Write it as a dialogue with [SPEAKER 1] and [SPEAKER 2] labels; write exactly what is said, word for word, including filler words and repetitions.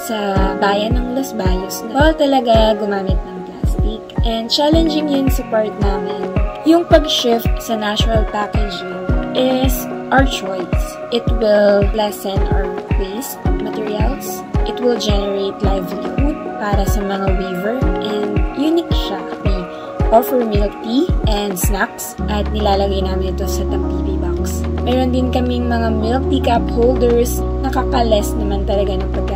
[SPEAKER 1] sa bayan ng Los Baños na bawal talaga gumamit ng plastic. And challenging yun sa part namin. Yung pag-shift sa natural packaging is our choice. It will lessen our waste materials. It will generate livelihood para sa mga weaver, and unique siya. We offer milk tea and snacks at nilalagay namin ito sa tampipi box. Meron din kaming mga milk tea cup holders. Nakaka-less naman talaga ng pagkain